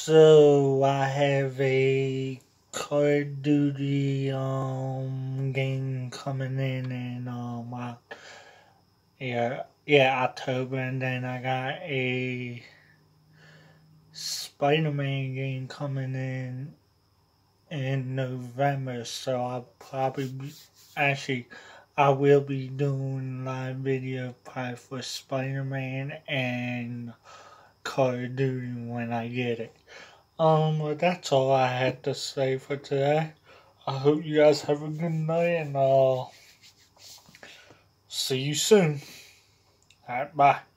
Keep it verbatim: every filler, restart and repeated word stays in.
So I have a Call of Duty um game coming in in um uh, yeah yeah October, and then I got a Spider-Man game coming in in November. So I'll probably be, actually I will be doing live video probably for Spider-Man and Call of Duty when I get it. Um, well, that's all I had to say for today. I hope you guys have a good night, and I'll see you soon. Alright, bye.